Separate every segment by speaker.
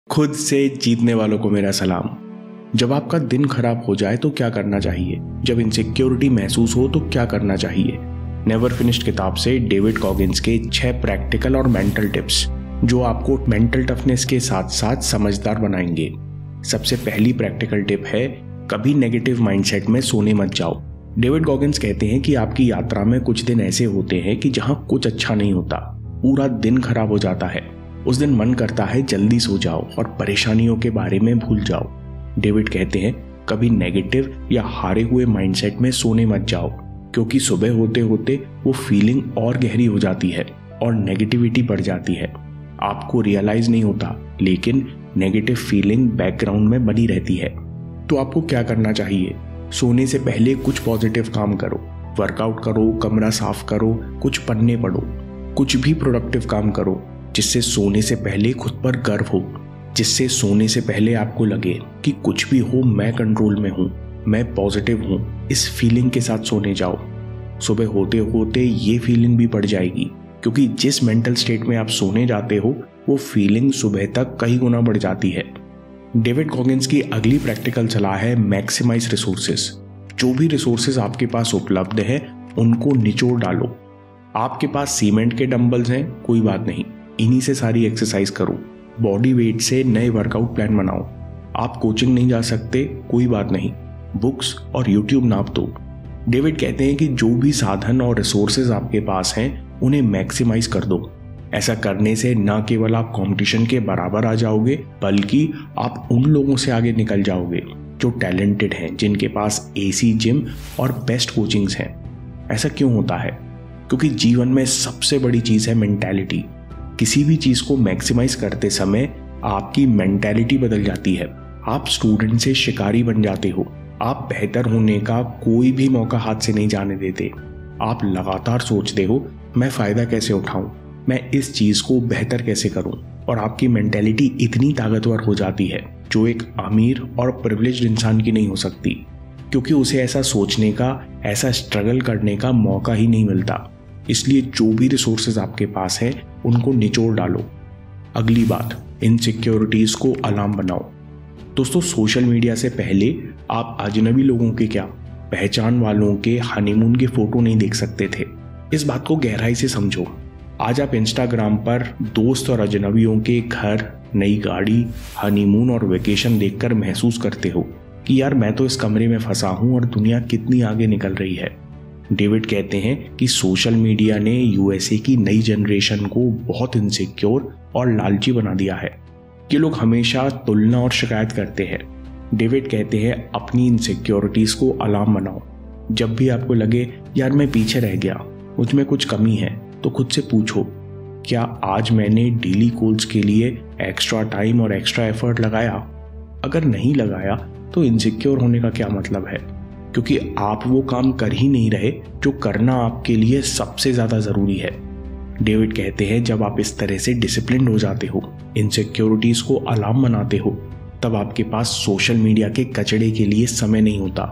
Speaker 1: खुद से जीतने वालों को मेरा सलाम। जब आपका दिन खराब हो जाए तो क्या करना चाहिए? जब इनसिक्योरिटी महसूस हो तो क्या करना चाहिए? नेवर फिनिश्ड किताब से डेविड कॉगिंस के 6 प्रैक्टिकल और मेंटल टिप्स जो आपको मेंटल टफनेस के साथ साथ समझदार बनाएंगे। सबसे पहली प्रैक्टिकल टिप है, कभी नेगेटिव माइंडसेट में सोने मत जाओ। डेविड कॉगिंस कहते हैं कि आपकी यात्रा में कुछ दिन ऐसे होते हैं कि जहां कुछ अच्छा नहीं होता, पूरा दिन खराब हो जाता है। उस दिन मन करता है जल्दी सो जाओ और परेशानियों के बारे में भूल जाओ। डेविड कहते हैं, कभी नेगेटिव या हारे हुए माइंडसेट में सोने मत जाओ, क्योंकि सुबह होते होते वो फीलिंग और गहरी हो जाती है और नेगेटिविटी बढ़ जाती है। आपको रियलाइज नहीं होता, लेकिन नेगेटिव फीलिंग बैकग्राउंड में बनी रहती है। तो आपको क्या करना चाहिए? सोने से पहले कुछ पॉजिटिव काम करो, वर्कआउट करो, कमरा साफ करो, कुछ पन्ने पढ़ो, कुछ भी प्रोडक्टिव काम करो जिससे सोने से पहले खुद पर गर्व हो, जिससे सोने से पहले आपको लगे कि कुछ भी हो मैं कंट्रोल में हूं, मैं पॉजिटिव हूं। इस फीलिंग के साथ सोने जाओ। सुबह होते होते ये फीलिंग भी बढ़ जाएगी, क्योंकि जिस मेंटल स्टेट में आप सोने जाते हो वो फीलिंग सुबह तक कई गुना बढ़ जाती है। डेविड कॉगिंस की अगली प्रैक्टिकल सलाह है, मैक्सिमाइज रिसोर्सेस। जो भी रिसोर्सेज आपके पास उपलब्ध है उनको निचोड़ डालो। आपके पास सीमेंट के डंबल्स हैं, कोई बात नहीं, इन्हीं से सारी एक्सरसाइज करो। बॉडी वेट से नए वर्कआउट प्लान बनाओ। आप कोचिंग नहीं जा सकते, कोई बात नहीं, बुक्स और यूट्यूब नाप दो। डेविड कहते हैं कि जो भी साधन और रिसोर्सेज आपके पास हैं उन्हें मैक्सिमाइज कर दो। ऐसा करने से न केवल आप कंपटीशन के बराबर आ जाओगे, बल्कि आप उन लोगों से आगे निकल जाओगे जो टैलेंटेड हैं, जिनके पास एसी जिम और बेस्ट कोचिंग्स हैं। ऐसा क्यों होता है? क्योंकि जीवन में सबसे बड़ी चीज है मेंटालिटी। किसी भी चीज को मैक्सिमाइज करते समय आपकी मेंटालिटी बदल जाती है। आप स्टूडेंट से शिकारी बन जाते हो। आप बेहतर होने का कोई भी मौका हाथ से नहीं जाने देते। आप लगातार सोचते हो, मैं फायदा कैसे उठाऊं, मैं इस चीज को बेहतर कैसे करूं, और आपकी मेंटालिटी इतनी ताकतवर हो जाती है जो एक अमीर और प्रिविलेज्ड इंसान की नहीं हो सकती, क्योंकि उसे ऐसा सोचने का, ऐसा स्ट्रगल करने का मौका ही नहीं मिलता। इसलिए जो भी रिसोर्सेज आपके पास हैं उनको निचोड़ डालो। अगली बात, इनसिक्योरिटीज को अलार्म बनाओ। दोस्तों, सोशल मीडिया से पहले आप अजनबी लोगों के, क्या पहचान वालों के हनीमून के फोटो नहीं देख सकते थे। इस बात को गहराई से समझो। आज आप इंस्टाग्राम पर दोस्त और अजनबियों के घर, नई गाड़ी, हनीमून और वेकेशन देखकर महसूस करते हो कि यार मैं तो इस कमरे में फंसा हूं और दुनिया कितनी आगे निकल रही है। डेविड कहते हैं कि सोशल मीडिया ने यूएसए की नई जनरेशन को बहुत इनसिक्योर और लालची बना दिया है। ये लोग हमेशा तुलना और शिकायत करते हैं। डेविड कहते हैं, अपनी इनसिक्योरिटीज को अलार्म बनाओ। जब भी आपको लगे यार मैं पीछे रह गया, मुझ में कुछ कमी है, तो खुद से पूछो, क्या आज मैंने डेली गोल्स के लिए एक्स्ट्रा टाइम और एक्स्ट्रा एफर्ट लगाया? अगर नहीं लगाया तो इनसिक्योर होने का क्या मतलब है? क्योंकि आप वो काम कर ही नहीं रहे जो करना आपके लिए सबसे ज्यादा जरूरी है। डेविड कहते हैं, जब आप इस तरह से डिसिप्लिन्ड हो जाते हो, इनसिक्योरिटीज को अलार्म बनाते हो, तब आपके पास सोशल मीडिया के कचड़े के लिए समय नहीं होता।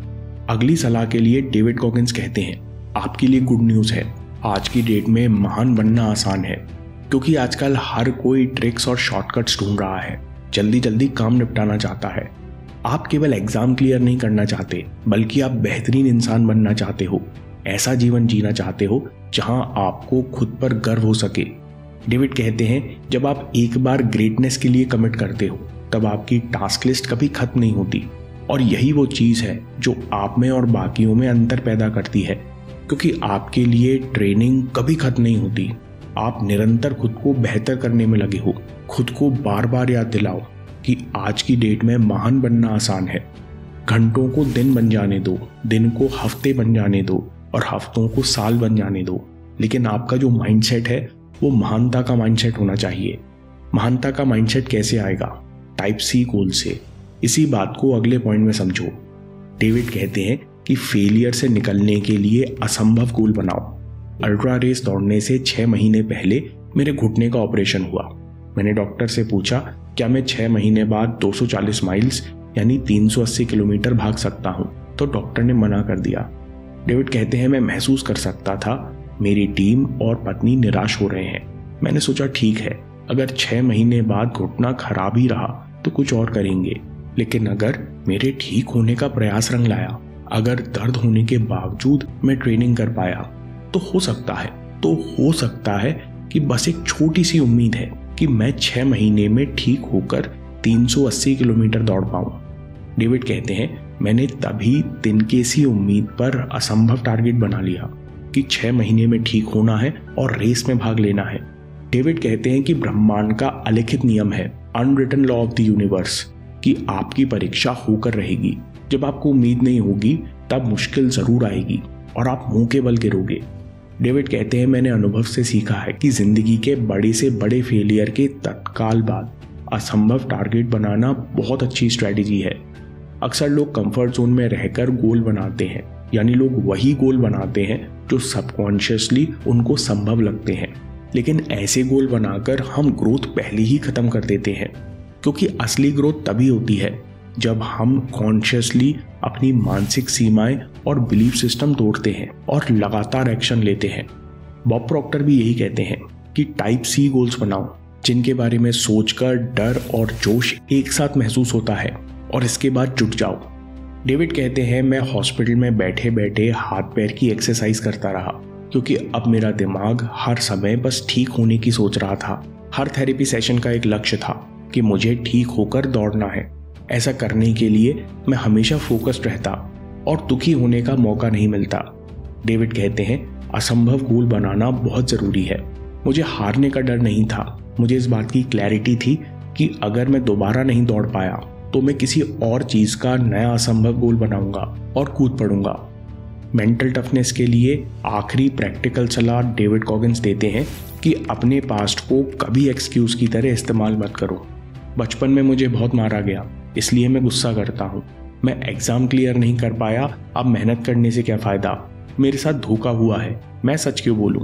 Speaker 1: अगली सलाह के लिए डेविड कॉगिंस कहते हैं, आपके लिए गुड न्यूज है, आज की डेट में महान बनना आसान है, क्योंकि आजकल हर कोई ट्रिक्स और शॉर्टकट्स ढूंढ रहा है, जल्दी जल्दी काम निपटाना चाहता है। आप केवल एग्जाम क्लियर नहीं करना चाहते, बल्कि आप बेहतरीन इंसान बनना चाहते हो। ऐसा जीवन जीना चाहते हो जहां आपको खुद पर गर्व हो सके। डेविड कहते हैं, जब आप एक बार ग्रेटनेस के लिए कमिट करते हो, तब आपकी टास्क लिस्ट कभी खत्म नहीं होती। और यही वो चीज है जो आप में और बाकियों में अंतर पैदा करती है, क्योंकि आपके लिए ट्रेनिंग कभी खत्म नहीं होती। आप निरंतर खुद को बेहतर करने में लगे हो। खुद को बार बार याद दिलाओ कि आज की डेट में महान बनना आसान है। घंटों को दिन बन जाने दो, दिन को हफ्ते बन जाने दो और हफ्तों को साल बन जाने दो, लेकिन आपका जो माइंडसेट है वो महानता का माइंडसेट होना चाहिए। महानता का माइंडसेट कैसे आएगा? टाइप सी गोल से। इसी बात को अगले पॉइंट में समझो। डेविड कहते हैं कि फेलियर से निकलने के लिए असंभव गोल बनाओ। अल्ट्रा रेस दौड़ने से 6 महीने पहले मेरे घुटने का ऑपरेशन हुआ। मैंने डॉक्टर से पूछा, क्या मैं 6 महीने बाद 240 माइल्स यानी 380 किलोमीटर भाग सकता हूं? तो डॉक्टर ने मना कर दिया। डेविड कहते हैं, मैं महसूस कर सकता था मेरी टीम और पत्नी निराश हो रहे हैं। मैंने सोचा ठीक है, अगर 6 महीने बाद घुटना खराब ही रहा तो कुछ और करेंगे, लेकिन अगर मेरे ठीक होने का प्रयास रंग लाया, अगर दर्द होने के बावजूद मैं ट्रेनिंग कर पाया, तो हो सकता है कि बस एक छोटी सी उम्मीद है कि मैं 6 महीने में ठीक होकर 380 किलोमीटर दौड़ पाऊं। डेविड कहते हैं, मैंने तभी तिनके सी उम्मीद पर असंभव टारगेट बना लिया कि 6 महीने में ठीक होना है और रेस में भाग लेना है। डेविड कहते हैं कि ब्रह्मांड का अलिखित नियम है, unwritten law of the universe, कि आपकी परीक्षा होकर रहेगी। जब आपको उम्मीद नहीं होगी तब मुश्किल जरूर आएगी और आप मुंह के बल गिरोगे। डेविड कहते हैं, मैंने अनुभव से सीखा है कि जिंदगी के बड़े से बड़े फेलियर के तत्काल बाद असंभव टारगेट बनाना बहुत अच्छी स्ट्रेटेजी है। अक्सर लोग कंफर्ट जोन में रहकर गोल बनाते हैं, यानी लोग वही गोल बनाते हैं जो सबकॉन्शियसली उनको संभव लगते हैं, लेकिन ऐसे गोल बनाकर हम ग्रोथ पहले ही खत्म कर देते हैं, क्योंकि असली ग्रोथ तभी होती है जब हम कॉन्शियसली अपनी मानसिक सीमाएं और बिलीफ सिस्टम तोड़ते हैं और लगातार एक्शन लेते हैं। बॉब प्रॉक्टर भी यही कहते हैं कि टाइप सी गोल्स बनाओ, जिनके बारे में सोचकर डर और जोश एक साथ महसूस होता है, और इसके बाद जुट जाओ। डेविड कहते हैं, मैं हॉस्पिटल में बैठे बैठे हाथ पैर की एक्सरसाइज करता रहा, क्योंकि अब मेरा दिमाग हर समय बस ठीक होने की सोच रहा था। हर थेरेपी सेशन का एक लक्ष्य था कि मुझे ठीक होकर दौड़ना है। ऐसा करने के लिए मैं हमेशा फोकस्ड रहता और दुखी होने का मौका नहीं मिलता। डेविड कहते हैं, असंभव गोल बनाना बहुत जरूरी है। मुझे हारने का डर नहीं था, मुझे इस बात की क्लैरिटी थी कि अगर मैं दोबारा नहीं दौड़ पाया तो मैं किसी और चीज का नया असंभव गोल बनाऊंगा और कूद पड़ूंगा। मेंटल टफनेस के लिए आखिरी प्रैक्टिकल सलाह डेविड कॉगिंस देते हैं कि अपने पास्ट को कभी एक्सक्यूज की तरह इस्तेमाल मत करो। बचपन में मुझे बहुत मारा गया, इसलिए मैं गुस्सा करता हूँ। मैं एग्जाम क्लियर नहीं कर पाया, अब मेहनत करने से क्या फायदा, मेरे साथ धोखा हुआ है, मैं सच क्यों बोलूं।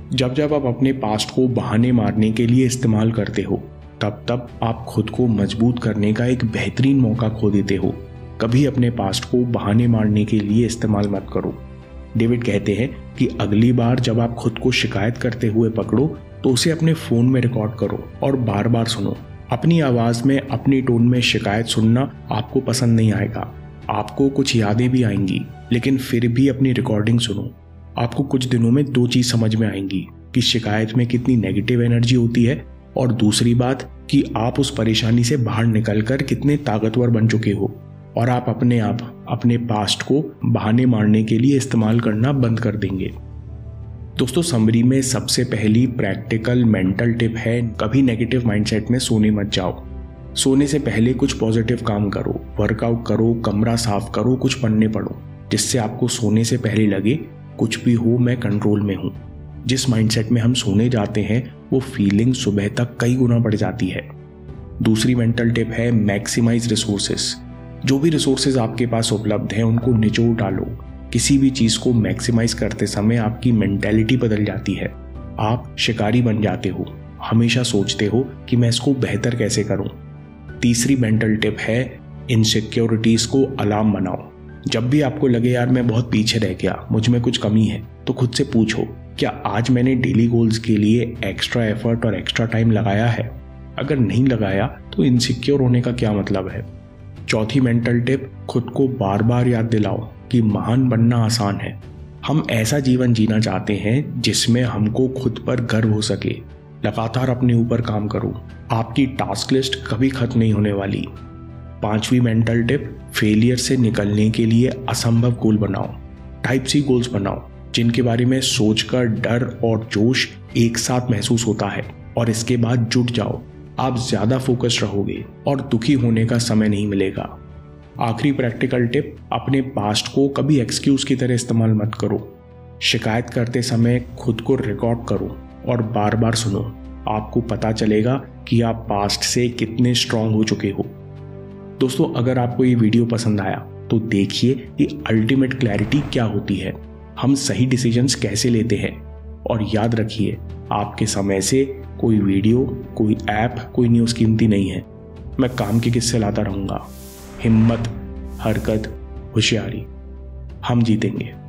Speaker 1: जब आप अपने पास्ट को बहाने मारने के लिए इस्तेमाल करते हो, तब आप खुद को मजबूत करने का एक बेहतरीन मौका खो देते हो। कभी अपने पास्ट को बहाने मारने के लिए इस्तेमाल मत करो। डेविड कहते हैं कि अगली बार जब आप खुद को शिकायत करते हुए पकड़ो तो उसे अपने फोन में रिकॉर्ड करो और बार बार सुनो। अपनी आवाज में, अपनी टोन में शिकायत सुनना आपको पसंद नहीं आएगा, आपको कुछ यादें भी आएंगी, लेकिन फिर भी अपनी रिकॉर्डिंग सुनो। आपको कुछ दिनों में 2 चीज समझ में आएंगी कि शिकायत में कितनी नेगेटिव एनर्जी होती है, और दूसरी बात कि आप उस परेशानी से बाहर निकलकर कितने ताकतवर बन चुके हो, और आप अपने पास्ट को बहाने मारने के लिए इस्तेमाल करना बंद कर देंगे। दोस्तों, समरी में सबसे पहली प्रैक्टिकल मेंटल टिप है, कभी नेगेटिव माइंडसेट में सोने मत जाओ। सोने से पहले कुछ पॉजिटिव काम करो, वर्कआउट करो, कमरा साफ करो, कुछ पन्ने पढ़ो, जिससे आपको सोने से पहले लगे कुछ भी हो मैं कंट्रोल में हूं। जिस माइंडसेट में हम सोने जाते हैं वो फीलिंग सुबह तक कई गुना बढ़ जाती है। दूसरी मेंटल टिप है, मैक्सिमाइज रिसोर्सेस। जो भी रिसोर्सेज आपके पास उपलब्ध हैं उनको निचोड़ डालो। किसी भी चीज को मैक्सिमाइज करते समय आपकी मेंटेलिटी बदल जाती है। आप शिकारी बन जाते हो, हमेशा सोचते हो कि मैं इसको बेहतर कैसे करूं। तीसरी मेंटल टिप है, इनसिक्योरिटीज को अलार्म बनाओ। जब भी आपको लगे यार मैं बहुत पीछे रह गया, मुझ में कुछ कमी है, तो खुद से पूछो, क्या आज मैंने डेली गोल्स के लिए एक्स्ट्रा एफर्ट और एक्स्ट्रा टाइम लगाया है? अगर नहीं लगाया तो इनसिक्योर होने का क्या मतलब है। चौथी मेंटल टिप, खुद को बार बार याद दिलाओ कि महान बनना आसान है। हम ऐसा जीवन जीना चाहते हैं जिसमें हमको खुद पर गर्व हो सके। लगातार अपने ऊपर काम करो, आपकी टास्क लिस्ट कभी खत्म नहीं होने वाली। पांचवी मेंटल टिप, फेलियर से निकलने के लिए असंभव गोल बनाओ। टाइप सी गोल्स बनाओ जिनके बारे में सोचकर डर और जोश एक साथ महसूस होता है, और इसके बाद जुट जाओ। आप ज्यादा फोकस्ड रहोगे और दुखी होने का समय नहीं मिलेगा। आखिरी प्रैक्टिकल टिप, अपने पास्ट को कभी एक्सक्यूज की तरह इस्तेमाल मत करो। शिकायत करते समय खुद को रिकॉर्ड करो और बार बार सुनो। आपको पता चलेगा कि आप पास्ट से कितने स्ट्रांग हो चुके हो। दोस्तों, अगर आपको ये वीडियो पसंद आया तो देखिए कि अल्टीमेट क्लैरिटी क्या होती है, हम सही डिसीजंस कैसे लेते हैं, और याद रखिए आपके समय से कोई वीडियो, कोई ऐप, कोई न्यूज़ कीमती नहीं है। मैं काम के किस्से लाता रहूंगा। हिम्मत, हरकत, होशियारी, हम जीतेंगे।